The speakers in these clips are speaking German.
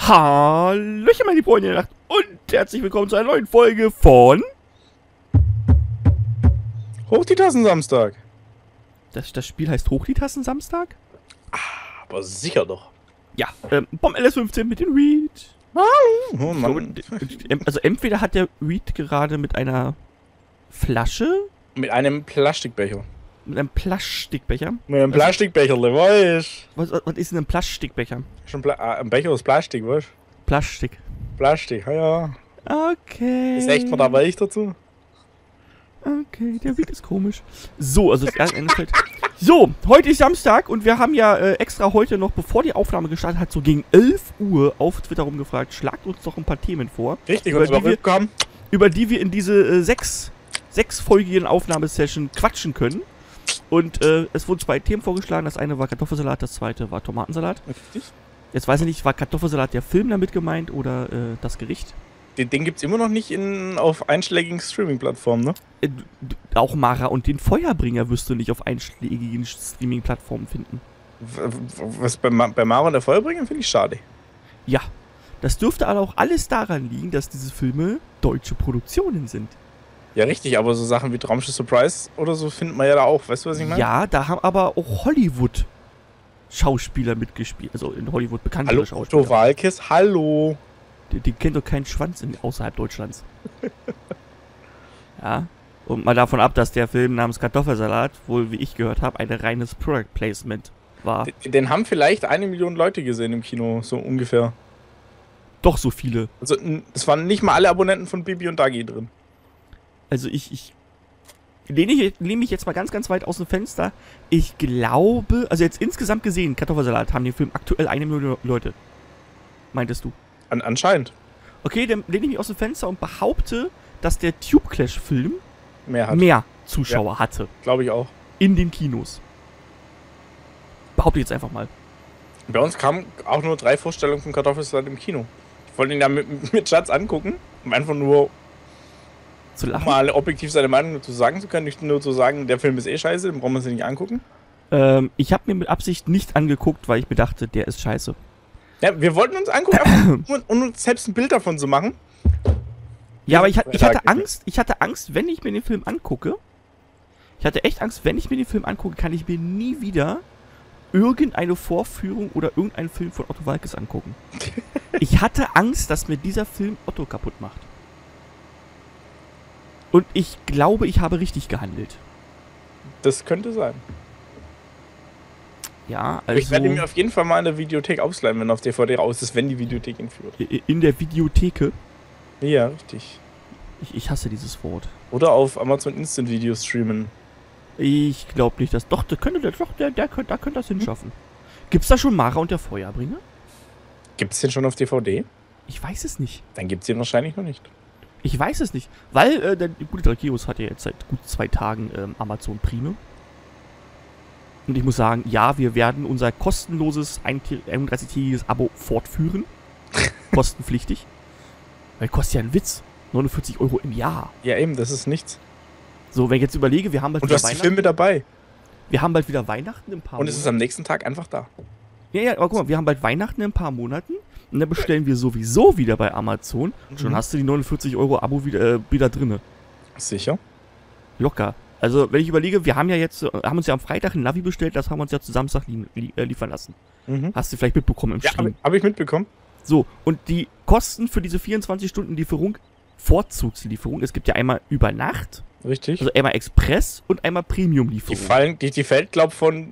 Hallöchen, meine Freunde der Nacht und herzlich willkommen zu einer neuen Folge von... Hoch die Tassen Samstag. Das Spiel heißt Hoch die Tassen Samstag? Aber sicher doch. Ja, vom LS15 mit dem Reed. Oh Mann. Also entweder hat der Reed gerade mit einer Flasche... Mit einem Plastikbecher. Mit einem Plastikbecher. Mit einem Plastikbecher, weißt Was ist denn ein Plastikbecher? ein Becher aus Plastik, weißt Plastik. Plastik, ja. Okay. Ist echt mal da weich dazu? Okay, der Reed ist komisch. So, also das erste Ende. So, heute ist Samstag und wir haben ja extra heute noch, bevor die Aufnahme gestartet hat, so gegen 11 Uhr auf Twitter rumgefragt, schlagt uns doch ein paar Themen vor. Richtig, über die wir in diese sechsfolgigen Aufnahmesession quatschen können. Und es wurden 2 Themen vorgeschlagen. Das eine war Kartoffelsalat, das zweite war Tomatensalat. Richtig. Jetzt weiß ich nicht, war Kartoffelsalat der Film damit gemeint oder das Gericht? Den gibt's immer noch nicht auf einschlägigen Streaming-Plattformen, ne? Auch Mara und den Feuerbringer wirst du nicht auf einschlägigen Streaming-Plattformen finden. Was bei Mara und der Feuerbringer finde ich schade. Ja, das dürfte aber auch alles daran liegen, dass diese Filme deutsche Produktionen sind. Ja, richtig, aber so Sachen wie Traumschiff Surprise oder so findet man ja da auch. Weißt du, was ich meine? Ja, da haben aber auch Hollywood-Schauspieler mitgespielt. Also in Hollywood bekannte Hallo, Schauspieler. Otto Walkes, hallo. Die kennt doch keinen Schwanz außerhalb Deutschlands. Ja, und mal davon ab, dass der Film namens Kartoffelsalat wohl, wie ich gehört habe, ein reines Product Placement war. Den haben vielleicht 1 Million Leute gesehen im Kino, so ungefähr. Doch so viele. Also, es waren nicht mal alle Abonnenten von Bibi und Dagi drin. Also ich lehne mich jetzt mal ganz, ganz weit aus dem Fenster. Ich glaube, also jetzt insgesamt gesehen, Kartoffelsalat haben den Film aktuell 1 Million Leute. Meintest du? Anscheinend. Okay, dann lehne ich mich aus dem Fenster und behaupte, dass der Tube Clash-Film mehr Zuschauer hatte. Glaube ich auch. In den Kinos. Behaupte ich jetzt einfach mal. Bei uns kamen auch nur 3 Vorstellungen von Kartoffelsalat im Kino. Ich wollte ihn ja mit Schatz angucken, um einfach nur Zu lachen. mal objektiv seine Meinung zu sagen zu können. Nicht nur zu sagen, der Film ist eh scheiße, den brauchen wir uns nicht angucken. Ich habe mir mit Absicht nicht angeguckt, weil ich mir dachte, der ist scheiße. Ja, wir wollten uns angucken, einfach, um uns selbst ein Bild davon zu machen. Ja, aber ich hatte Angst, wenn ich mir den Film angucke. Ich hatte echt Angst, wenn ich mir den Film angucke, kann ich mir nie wieder irgendeine Vorführung oder irgendeinen Film von Otto Walkes angucken. Ich hatte Angst, dass mir dieser Film Otto kaputt macht. Und ich glaube, ich habe richtig gehandelt. Das könnte sein. Ja, also... Ich werde ihn mir auf jeden Fall mal in der Videothek ausleihen, wenn er auf DVD raus ist, wenn die Videothek ihn führt. In der Videotheke? Ja, richtig. Ich hasse dieses Wort. Oder auf Amazon Instant Video streamen. Ich glaube nicht, dass... Doch, der könnte das hinschaffen. Gibt's da schon Mara und der Feuerbringer? Gibt's den schon auf DVD? Ich weiß es nicht. Dann gibt's den wahrscheinlich noch nicht. Ich weiß es nicht, weil der gute Drakeus hat ja jetzt seit gut 2 Tagen Amazon Prime. Und ich muss sagen, ja, wir werden unser kostenloses 31-tägiges Abo fortführen. Kostenpflichtig. Weil kostet ja ein Witz. 49 € im Jahr. Ja eben, das ist nichts. So, wenn ich jetzt überlege, wir haben bald und du hast die Filme dabei. Wir haben bald wieder Weihnachten in ein paar Monaten. Und es ist am nächsten Tag einfach da. Ja, aber guck mal, wir haben bald Weihnachten in ein paar Monaten. Und dann bestellen wir sowieso wieder bei Amazon. Schon hast du die 49 € Abo wieder drinne. Sicher? Locker. Also, wenn ich überlege, wir haben uns ja am Freitag ein Navi bestellt, das haben wir uns ja zu Samstag liefern lassen. Hast du vielleicht mitbekommen im Stream? Ja, hab ich mitbekommen. So, und die Kosten für diese 24-Stunden-Lieferung, Vorzugslieferung, es gibt ja einmal über Nacht. Richtig. Also einmal Express und einmal Premium-Lieferung. Die fällt, glaub von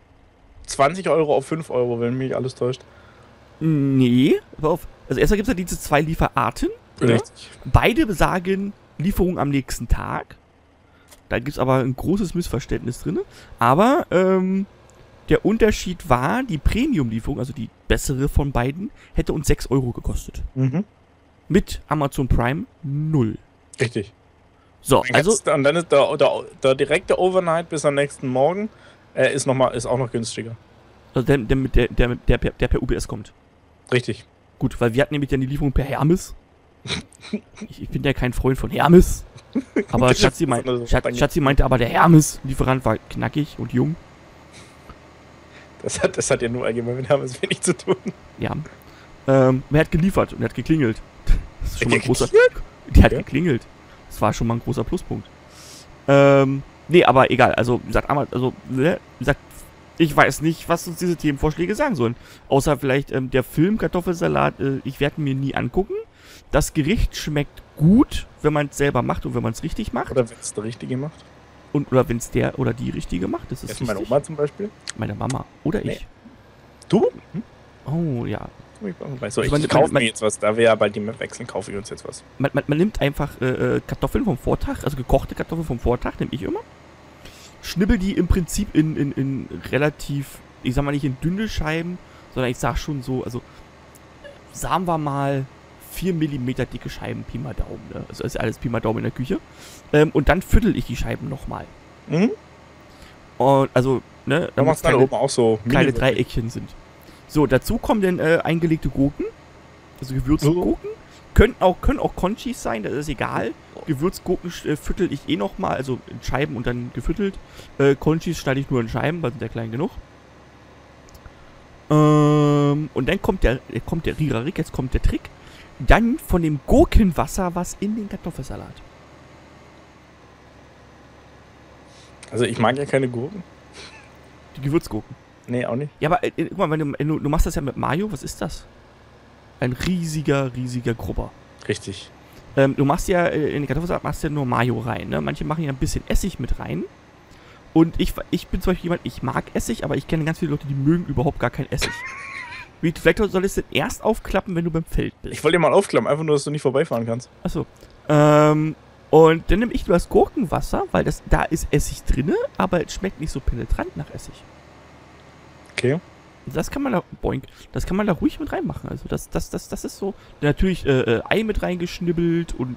20 € auf 5 €, wenn mich alles täuscht. Nee, aber also erstmal gibt es ja diese 2 Lieferarten. Richtig. Beide besagen Lieferung am nächsten Tag. Da gibt es aber ein großes Missverständnis drin. Aber der Unterschied war, die Premium-Lieferung, also die bessere von beiden, hätte uns 6 € gekostet. Mit Amazon Prime 0. Richtig. So, also... Und dann ist der direkte Overnight bis am nächsten Morgen ist auch noch günstiger. Also der per UPS kommt. Richtig. Gut, weil wir hatten nämlich dann die Lieferung per Hermes. Ich bin ja kein Freund von Hermes. Aber Schatzi meinte aber, der Hermes-Lieferant war knackig und jung. Das hat ja nur allgemein mit Hermes wenig zu tun. Ja. Er hat geliefert und er hat geklingelt. Das ist schon mal ein großer... Der hat geklingelt. Das war schon mal ein großer Pluspunkt. Nee, aber egal. Also, wie gesagt, ich weiß nicht, was uns diese Themenvorschläge sagen sollen. Außer vielleicht der Film Kartoffelsalat, ich werde mir nie angucken. Das Gericht schmeckt gut, wenn man es selber macht und wenn man es richtig macht. Oder wenn es der Richtige macht. Oder wenn es der oder die Richtige macht. Das ist Jetzt meine Oma zum Beispiel. Meine Mama. Oder ich. Du? Oh, ja. So, ich kaufe mir jetzt was. Da wir ja bald die Map wechseln, kaufe ich uns jetzt was. Man nimmt einfach Kartoffeln vom Vortag, also gekochte Kartoffeln vom Vortag, nehme ich immer. Schnibbel die im Prinzip in relativ, ich sag mal nicht in dünne Scheiben, sondern ich sag schon so, also sagen wir mal 4 mm dicke Scheiben, Pi mal Daumen, ne? Also ist alles Pi mal Daumen in der Küche. Und dann viertel ich die Scheiben nochmal. Mhm. Und also, ne, da machst du oben auch so kleine Dreieckchen sind. So, dazu kommen dann eingelegte Gurken, also gewürzte Gurken. Können auch Conchis sein, das ist egal. Gewürzgurken viertel ich nochmal, also in Scheiben und dann geviertelt. Conchis schneide ich nur in Scheiben, weil sind ja klein genug. Und dann kommt der Rirarik, jetzt kommt der Trick. Dann von dem Gurkenwasser was in den Kartoffelsalat. Also ich mag ja keine Gurken. Die Gewürzgurken. Nee, auch nicht. Ja, aber guck mal, wenn du machst das ja mit Mayo, was ist das? Ein riesiger Grubber. Richtig. Du machst ja, in den Kartoffelsalat machst du ja nur Mayo rein, ne? Manche machen ja ein bisschen Essig mit rein. Und ich bin zum Beispiel jemand, ich mag Essig, aber ich kenne ganz viele Leute, die mögen überhaupt gar kein Essig. Vielleicht solltest du erst aufklappen, wenn du beim Feld bist. Ich wollte dir mal aufklappen, einfach nur, dass du nicht vorbeifahren kannst. Achso. Und dann nehme ich nur das Gurkenwasser, weil da ist Essig drinne, aber es schmeckt nicht so penetrant nach Essig. Okay. Das kann man da ruhig mit reinmachen. Also das ist so. Natürlich Ei mit reingeschnibbelt und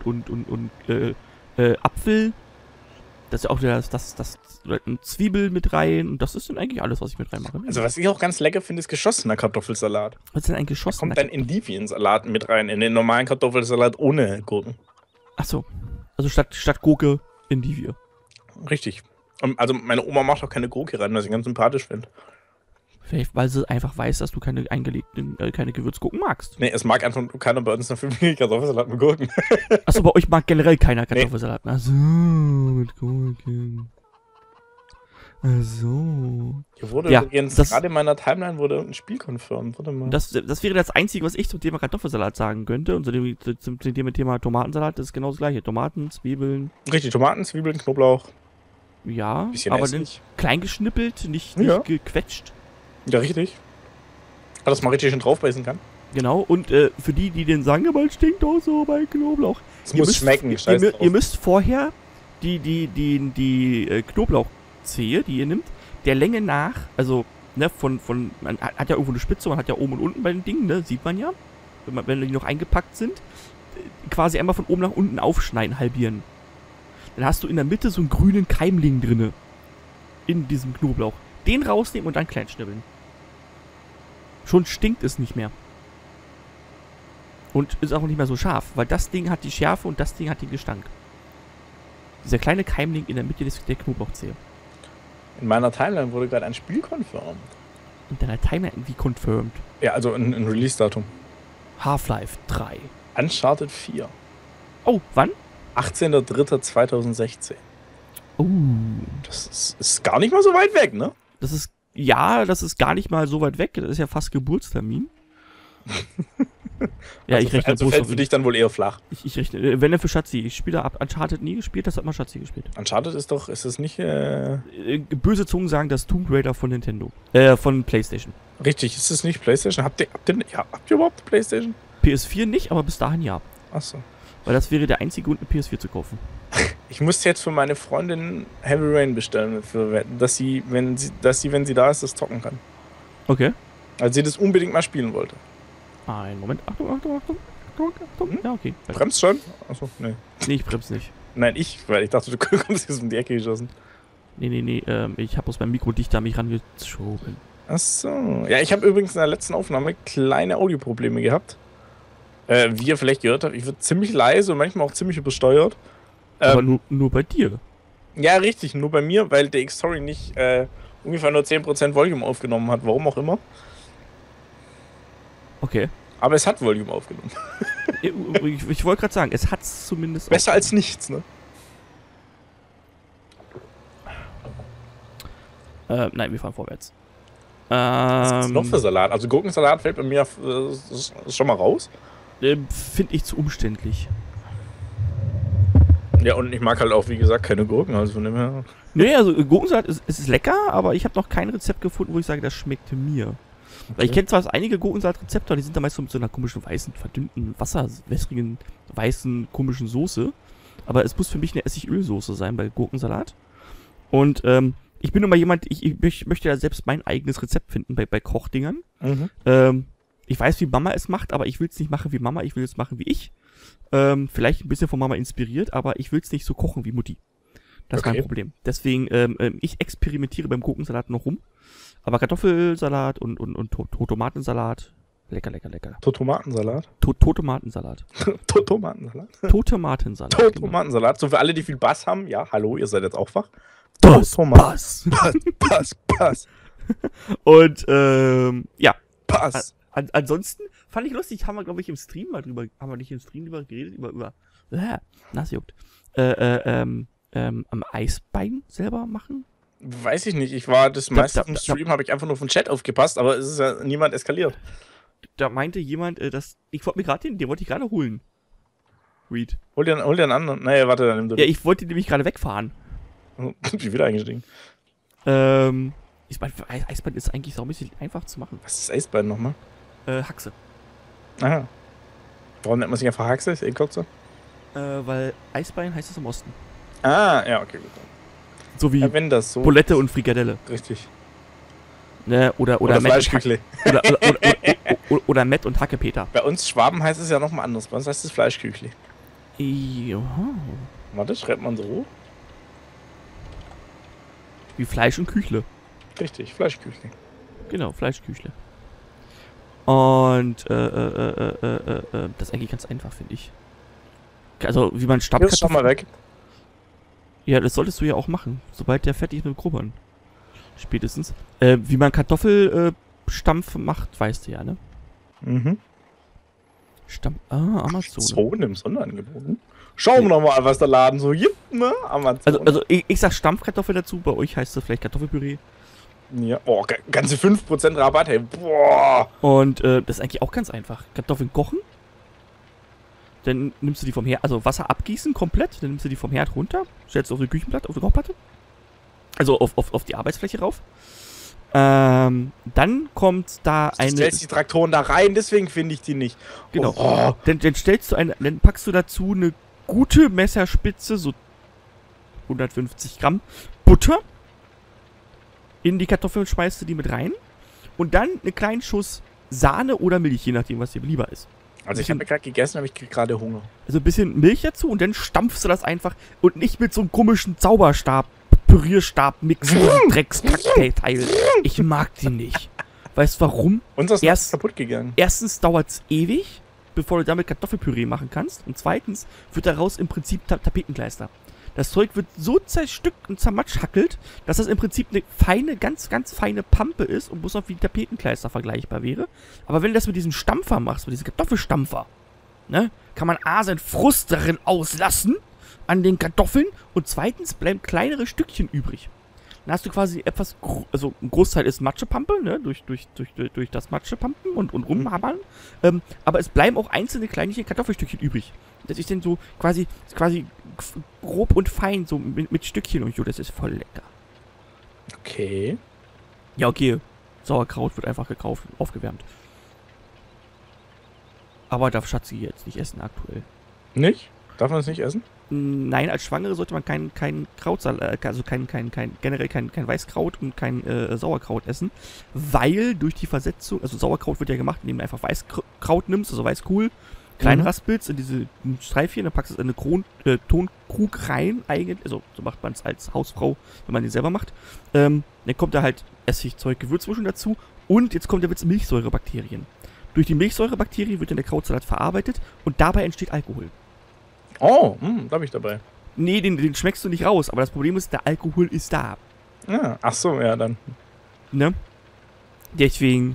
Apfel. Das ist auch das Zwiebel mit rein. Und das ist dann eigentlich alles, was ich mit reinmache. Also was ich auch ganz lecker finde, ist geschossener Kartoffelsalat. Was ist denn ein geschossener? Da kommt dann Endiviensalat mit rein, in den normalen Kartoffelsalat ohne Gurken. Achso. Also statt Gurke Endivie. Richtig. Also meine Oma macht auch keine Gurke rein, was ich ganz sympathisch finde. Vielleicht, weil sie einfach weiß, dass du keine eingelegten, keine Gewürzgurken magst. Nee, es mag einfach keiner bei uns noch 5 Kartoffelsalat mit Gurken. Achso, bei euch mag generell keiner Kartoffelsalat. Nee. Achso, mit Gurken. Achso. Hier wurde übrigens, gerade in meiner Timeline wurde ein Spiel confirmed. Warte mal. Das wäre das Einzige, was ich zum Thema Kartoffelsalat sagen könnte. Und zum Thema Tomatensalat, das ist genau das gleiche. Tomaten, Zwiebeln. Richtig, Tomaten, Zwiebeln, Knoblauch. Ja, aber klein geschnippelt, nicht gequetscht. Ja, richtig. Dass man richtig schön draufbeißen kann. Genau, und für die den sagen, aber es stinkt auch so bei Knoblauch. Es muss schmecken, ihr müsst vorher die Knoblauchzehe, die ihr nimmt, der Länge nach, also, ne, man hat ja irgendwo eine Spitze, man hat ja oben und unten bei den Dingen, ne, sieht man ja, wenn die noch eingepackt sind, quasi einmal von oben nach unten aufschneiden, halbieren. Dann hast du in der Mitte so einen grünen Keimling drinne. In diesem Knoblauch. Den rausnehmen und dann klein schnibbeln. Schon stinkt es nicht mehr. Und ist auch nicht mehr so scharf, weil das Ding hat die Schärfe und das Ding hat den Gestank. Dieser kleine Keimling in der Mitte der Knoblauchzehe. In meiner Timeline wurde gerade ein Spiel confirmed. In deiner Timeline wie confirmed? Ja, also ein Release-Datum. Half-Life 3. Uncharted 4. Oh, wann? 18.03.2016. Das ist gar nicht mal so weit weg, ne? Das ist gar nicht mal so weit weg. Das ist ja fast Geburtstermin. Ja, also ich rechne. Also fällt für dich dann wohl eher flach. Ich rechne. Wenn er für Schatzi. Ich spiele Uncharted nie gespielt, das hat mal Schatzi gespielt. Uncharted ist es nicht... Böse Zungen sagen, das Tomb Raider von Nintendo. Von PlayStation. Richtig, ist es nicht PlayStation? Habt ihr überhaupt eine PlayStation? PS4 nicht, aber bis dahin ja. Achso. Weil das wäre der einzige Grund, eine PS4 zu kaufen. Ich musste jetzt für meine Freundin Heavy Rain bestellen, dass sie, wenn sie da ist, das zocken kann. Okay. Also sie das unbedingt mal spielen wollte. Einen Moment. Achtung. Ja, okay. Bremst schon? Achso, nee. Nee, ich bremse nicht. Nein, weil ich dachte, du kommst jetzt um die Ecke geschossen. Nee. Ich habe aus meinem Mikro dichter an mich rangeschoben. Achso. Ja, ich habe übrigens in der letzten Aufnahme kleine Audioprobleme gehabt. Wie ihr vielleicht gehört habt, ich wurde ziemlich leise und manchmal auch ziemlich übersteuert. Aber nur bei dir. Ja, richtig, nur bei mir, weil der X-Story nicht ungefähr nur 10% Volume aufgenommen hat, warum auch immer. Okay. Aber es hat Volume aufgenommen. Ich wollte gerade sagen, es hat es zumindest Besser als nichts, ne? Nein, wir fahren vorwärts. Was ist noch für Salat? Also Gurkensalat fällt bei mir schon mal raus. Finde ich zu umständlich. Ja, und ich mag halt auch, wie gesagt, keine Gurken. Also von dem her. Nee, also Gurkensalat ist lecker, aber ich habe noch kein Rezept gefunden, wo ich sage, das schmeckt mir. Okay. Weil ich kenne zwar einige Gurkensalat-Rezepte, aber die sind da meist so mit so einer komischen, weißen, verdünnten, wasserwässrigen, weißen, komischen Soße. Aber es muss für mich eine Essigölsoße sein bei Gurkensalat. Und ich bin immer jemand, ich möchte ja selbst mein eigenes Rezept finden bei Kochdingern. Mhm. Ich weiß, wie Mama es macht, aber ich will es nicht machen wie Mama, ich will es machen wie ich. Vielleicht ein bisschen von Mama inspiriert, aber ich will es nicht so kochen wie Mutti. Das ist mein Problem. Deswegen, ich experimentiere beim Gurkensalat noch rum. Aber Kartoffelsalat und Tomatensalat, lecker. Tomatensalat? Tomatensalat. Tomatensalat? Tomatensalat. Tomatensalat. So für alle, die viel Bass haben. Ja, hallo, ihr seid jetzt auch wach. Bass. Und, ja. Pass. Ansonsten fand ich lustig, haben wir, glaube ich, im Stream mal drüber, haben wir nicht im Stream drüber geredet, über Nass juckt. Am Eisbein selber machen? Weiß ich nicht, ich war das meiste im Stream, habe ich einfach nur vom Chat aufgepasst, aber es ist ja niemand eskaliert. Da meinte jemand, ich wollte mir gerade den wollte ich gerade holen. Reed. Hol dir einen anderen. Naja, warte, dann nimm du. Ja, ich wollte nämlich gerade wegfahren. Wie wieder eingestiegen. Ich meine, Eisbein ist eigentlich so ein bisschen einfach zu machen. Was ist Eisbein nochmal? Haxe. Aha. Warum nennt man sich einfach Haxe? Ist eh kürzer. Weil Eisbein heißt es im Osten. Ah, ja, okay, gut. So wie ja, wenn das so Bulette und Frikadelle. Richtig. Ne, oder Fleischküchle. oder Mett und Hackepeter. Bei uns Schwaben heißt es ja nochmal anders. Bei uns heißt es Fleischküchli. Joho. Warte, schreibt man so? Wie Fleisch und Küchle. Richtig, Fleischküchli. Genau, Fleischküchle. Und das ist eigentlich ganz einfach, finde ich. Also, wie man Stammkartoffeln... Schon mal weg. Ja, das solltest du ja auch machen, sobald der fertig ist mit Grubbern. Spätestens. Wie man Kartoffelstampf macht, weißt du ja, ne? Mhm. Amazon. So, im Sonderangebot. Schauen wir nochmal, was der Laden so gibt, ne? Amazon. Also ich sag Stampfkartoffel dazu, bei euch heißt das vielleicht Kartoffelpüree. Ja, oh, ganze 5% Rabatt, hey, boah. Und das ist eigentlich auch ganz einfach. Kartoffeln kochen. Dann nimmst du die vom Herd, also Wasser abgießen komplett, dann nimmst du die vom Herd runter, stellst du auf die Küchenplatte, auf die Kochplatte. Also auf die Arbeitsfläche rauf. Dann kommt da eine... Du stellst die Traktoren da rein, deswegen finde ich die nicht. Genau. Oh. Dann dann packst du dazu eine gute Messerspitze, so 150 Gramm Butter. In die Kartoffeln schmeißt du die mit rein. Und dann einen kleinen Schuss Sahne oder Milch, je nachdem, was dir lieber ist. Also ich habe gerade gegessen, aber ich kriege gerade Hunger. Also ein bisschen Milch dazu und dann stampfst du das einfach und nicht mit so einem komischen Zauberstab, Pürierstab-Mix und Dreckskackteil. Ich mag die nicht. Weißt du warum? Uns ist kaputt gegangen. Erstens dauert es ewig, bevor du damit Kartoffelpüree machen kannst. Und zweitens wird daraus im Prinzip Tapetenkleister. Das Zeug wird so zerstückt und zermatschhackelt, dass das im Prinzip eine feine, ganz, ganz feine Pampe ist und bloß noch wie Tapetenkleister vergleichbar wäre. Aber wenn du das mit diesem Stampfer machst, mit diesem Kartoffelstampfer, ne, kann man A, seinen Frust darin auslassen, an den Kartoffeln, und zweitens bleiben kleinere Stückchen übrig. Dann hast du quasi etwas, also ein Großteil ist Matschepampe, ne, durch das Matschepampen und rumhammern, aber es bleiben auch einzelne kleinliche Kartoffelstückchen übrig. Das ist dann so quasi grob und fein, so mit Stückchen und so, das ist voll lecker. Okay. Ja, okay. Sauerkraut wird einfach gekauft und aufgewärmt. Aber darf Schatzi jetzt nicht essen aktuell. Nicht? Darf man es nicht essen? Nein, als Schwangere sollte man kein Krautsalat, also generell kein Weißkraut und kein Sauerkraut essen, weil durch die Versetzung, also Sauerkraut wird ja gemacht, indem du einfach Weißkraut nimmst, also Weißkohl, klein raspelst in diese Streifchen, dann packst du es in eine Tonkrug rein, eigentlich, also so macht man es als Hausfrau, wenn man den selber macht. Dann kommt da halt Essigzeug, Gewürzmischung dazu und jetzt kommt der Witz, Milchsäurebakterien. Durch die Milchsäurebakterien wird dann der Krautsalat verarbeitet und dabei entsteht Alkohol. Oh, da bin ich dabei. Nee, den schmeckst du nicht raus, aber das Problem ist, der Alkohol ist da. Ja, ach so, ja, dann. Ne? Deswegen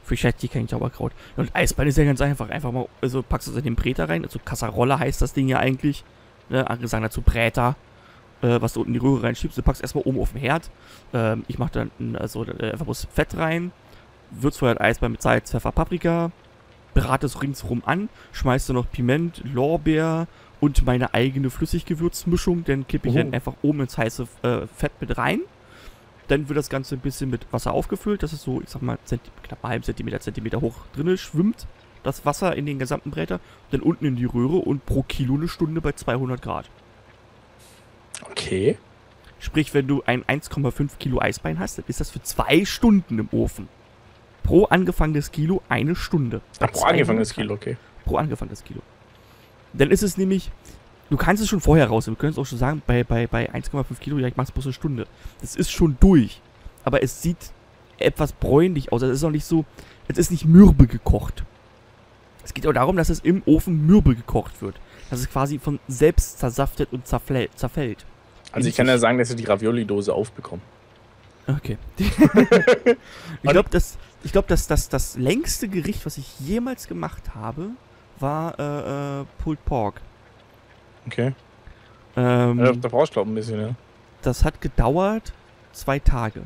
Für Shetty kein Sauerkraut. Und Eisbein ist ja ganz einfach. Einfach mal, also packst du es in den Bräter rein. Also Kasserolle heißt das Ding ja eigentlich. Ne? Andere sagen dazu Bräter. Was du unten in die Röhre reinschiebst. Du packst erstmal oben auf den Herd. Ich mache dann einfach bloß Fett rein. Würzfeuer Eisbein mit Salz, Pfeffer, Paprika. Berate es ringsrum an. Schmeißt du noch Piment, Lorbeer und meine eigene Flüssiggewürzmischung. Dann kippe ich dann einfach oben ins heiße Fett mit rein. Dann wird das Ganze ein bisschen mit Wasser aufgefüllt. Das ist so, ich sag mal, knapp einen halben Zentimeter hoch drinne schwimmt. Das Wasser in den gesamten Bräter. Dann unten in die Röhre und pro Kilo eine Stunde bei 200 Grad. Okay. Sprich, wenn du ein 1,5 Kilo Eisbein hast, dann ist das für 2 Stunden im Ofen. Pro angefangenes Kilo eine Stunde. Pro angefangenes Kilo, okay. Pro angefangenes Kilo. Dann ist es nämlich, du kannst es schon vorher rausnehmen. Du könntest auch schon sagen, bei 1,5 Kilo, ja, ich mach's bloß eine Stunde. Das ist schon durch. Aber es sieht etwas bräunlich aus. Es ist noch nicht so, es ist nicht mürbe gekocht. Es geht auch darum, dass es im Ofen mürbe gekocht wird. Dass es quasi von selbst zersaftet und zerfällt. Also ich kann ja sagen, dass ich die Ravioli-Dose aufbekomme. Okay. Ich glaube, das längste Gericht, was ich jemals gemacht habe, war Pulled Pork. Okay. Da brauchst du, glaube ich, ein bisschen, ja. Das hat gedauert 2 Tage.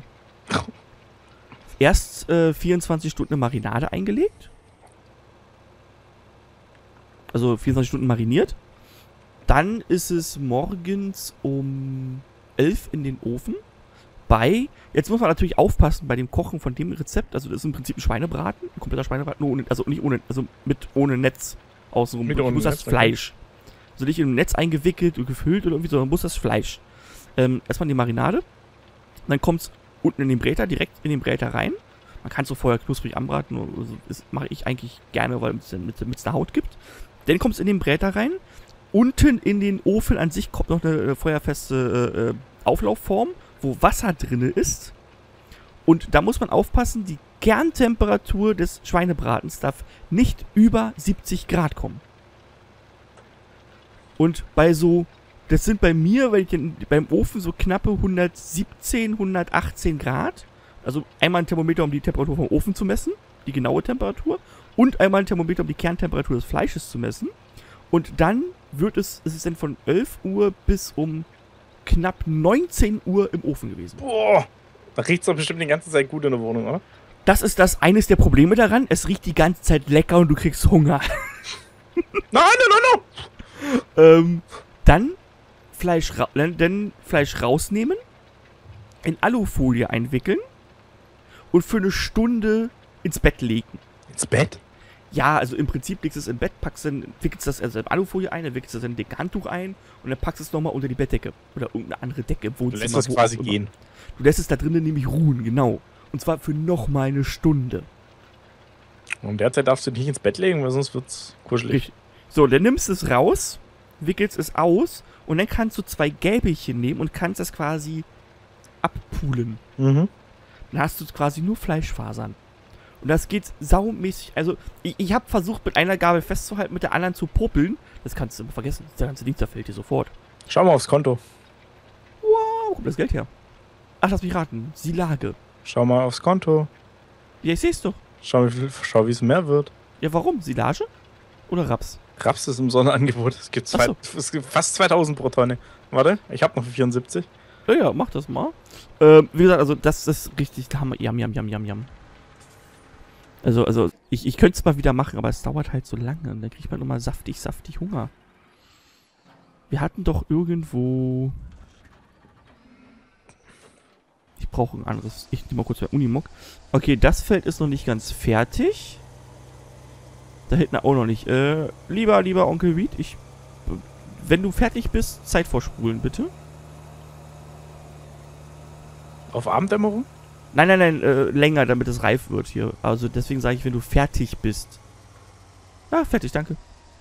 Erst 24 Stunden eine Marinade eingelegt. Also 24 Stunden mariniert. Dann ist es morgens um 11 in den Ofen. Jetzt muss man natürlich aufpassen bei dem Kochen von dem Rezept. Also das ist im Prinzip ein Schweinebraten. Ein kompletter Schweinebraten. Ohne Netz außenrum. Du musst das Fleisch. Also nicht in einem Netz eingewickelt und gefüllt oder irgendwie, sondern muss das Fleisch. Erstmal die Marinade. Dann kommt es unten in den Bräter, direkt in den Bräter rein. Man kann es so vorher knusprig anbraten. Also das mache ich eigentlich gerne, weil es eine Haut gibt. Dann kommt es in den Bräter rein. Unten in den Ofen an sich kommt noch eine feuerfeste Auflaufform, wo Wasser drin ist. Und da muss man aufpassen, die Kerntemperatur des Schweinebratens darf nicht über 70 Grad kommen. Und das sind bei mir, beim Ofen so knappe 117, 118 Grad. Also einmal ein Thermometer, um die Temperatur vom Ofen zu messen, die genaue Temperatur. Und einmal ein Thermometer, um die Kerntemperatur des Fleisches zu messen. Und dann ist es dann von 11 Uhr bis um knapp 19 Uhr im Ofen gewesen. Boah, da riecht es doch bestimmt die ganze Zeit gut in der Wohnung, oder? Das ist eines der Probleme daran. Es riecht die ganze Zeit lecker und du kriegst Hunger. Nein. Dann Fleisch rausnehmen, in Alufolie einwickeln und für eine Stunde ins Bett legen. Ins Bett? Ja, also im Prinzip legst du es im Bett, wickelst das also in Alufolie ein, dann wickelst du es in ein dicke Handtuch ein und dann packst du es nochmal unter die Bettdecke. Oder irgendeine andere Decke im Wohnzimmer. Du lässt es quasi gehen. Du lässt es da drinnen nämlich ruhen, genau. Und zwar für nochmal eine Stunde. Und derzeit darfst du dich nicht ins Bett legen, weil sonst wird's kuschelig. Richtig. So, dann nimmst du es raus, wickelst es aus und dann kannst du 2 Gäbelchen nehmen und kannst das quasi abpulen. Mhm. Dann hast du quasi nur Fleischfasern. Und das geht saumäßig. Also, ich habe versucht, mit einer Gabel festzuhalten, mit der anderen zu popeln. Das kannst du vergessen. Der ganze Ding zerfällt dir sofort. Schau mal aufs Konto. Wow, wo kommt das Geld her? Ach, lass mich raten. Silage. Schau mal aufs Konto. Ja, ich seh's doch. Schau, wie es mehr wird. Ja, warum? Silage? Oder Raps? Raps ist im Sonderangebot. Es gibt fast 2000 pro Tonne. Warte, ich habe noch 74. Ja, mach das mal. Wie gesagt, also das ist richtig Hammer. Yam. Also ich könnte es mal wieder machen, aber es dauert halt so lange. Und dann kriegt man nochmal saftig Hunger. Wir hatten doch irgendwo... Ich brauche ein anderes... Ich nehme mal kurz bei Unimog. Okay, das Feld ist noch nicht ganz fertig. Da hinten auch noch nicht. Lieber Onkel Reed, wenn du fertig bist, Zeit vorspulen, bitte. Auf Abenddämmerung? Nein, länger, damit es reif wird hier. Also deswegen sage ich, wenn du fertig bist. Ja, fertig, danke.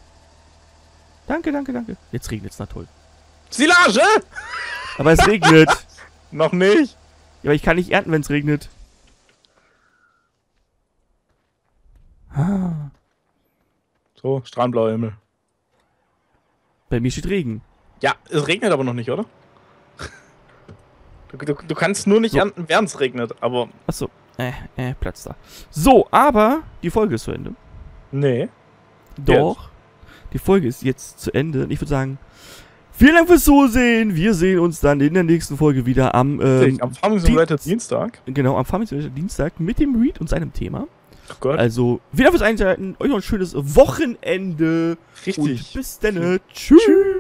Danke. Jetzt regnet es, na toll. Silage! Aber es regnet. Noch nicht. Ja, aber ich kann nicht ernten, wenn es regnet. So, strahlenblauer Himmel. Bei mir steht Regen. Ja, es regnet aber noch nicht, oder? Du kannst nur nicht ernten, während es regnet, aber... Achso. Platz da. So, aber die Folge ist zu Ende. Nee. Doch. Die Folge ist jetzt zu Ende. Und ich würde sagen, vielen Dank fürs Zusehen. Wir sehen uns dann in der nächsten Folge wieder am Farming Simulator Dienstag. Genau, am Farming Simulator Dienstag mit dem Reed und seinem Thema. Oh Gott. Also, wieder fürs Einschalten. Euch noch ein schönes Wochenende. Richtig. Und bis dann. Tschüss.